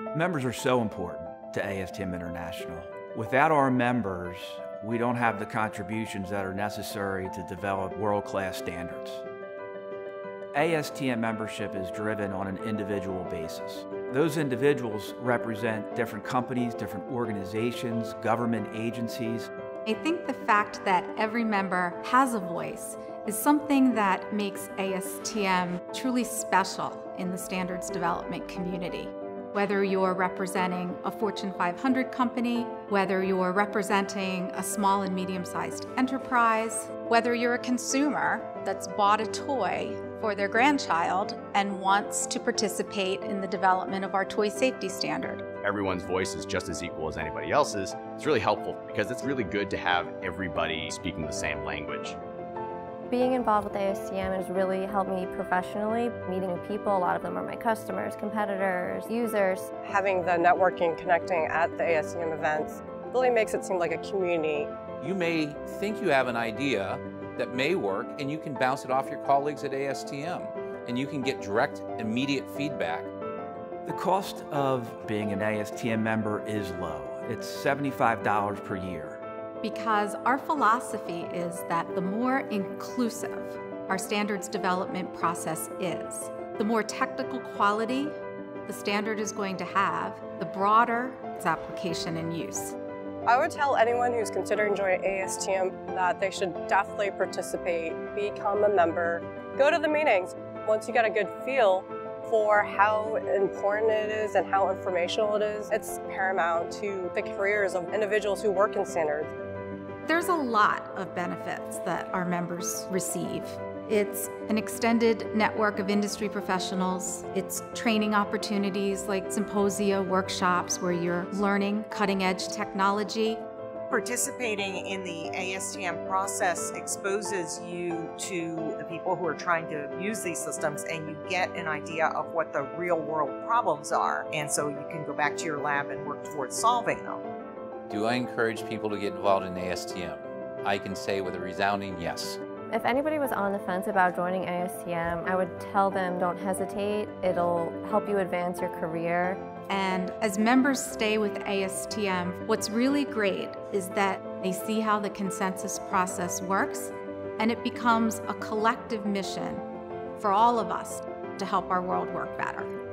Members are so important to ASTM International. Without our members, we don't have the contributions that are necessary to develop world-class standards. ASTM membership is driven on an individual basis. Those individuals represent different companies, different organizations, government agencies. I think the fact that every member has a voice is something that makes ASTM truly special in the standards development community. Whether you're representing a Fortune 500 company, whether you're representing a small and medium-sized enterprise, whether you're a consumer that's bought a toy for their grandchild and wants to participate in the development of our toy safety standard. Everyone's voice is just as equal as anybody else's. It's really helpful because it's really good to have everybody speaking the same language. Being involved with ASTM has really helped me professionally, meeting new people. A lot of them are my customers, competitors, users. Having the networking, connecting at the ASTM events really makes it seem like a community. You may think you have an idea that may work, and you can bounce it off your colleagues at ASTM, and you can get direct, immediate feedback. The cost of being an ASTM member is low. It's $75 per year. Because our philosophy is that the more inclusive our standards development process is, the more technical quality the standard is going to have, the broader its application and use. I would tell anyone who's considering joining ASTM that they should definitely participate, become a member, go to the meetings. Once you get a good feel for how important it is and how informational it is, it's paramount to the careers of individuals who work in standards. There's a lot of benefits that our members receive. It's an extended network of industry professionals. It's training opportunities like symposia, workshops where you're learning cutting-edge technology. Participating in the ASTM process exposes you to the people who are trying to use these systems, and you get an idea of what the real-world problems are, and so you can go back to your lab and work towards solving them. Do I encourage people to get involved in ASTM? I can say with a resounding yes. If anybody was on the fence about joining ASTM, I would tell them don't hesitate. It'll help you advance your career. And as members stay with ASTM, what's really great is that they see how the consensus process works, and it becomes a collective mission for all of us to help our world work better.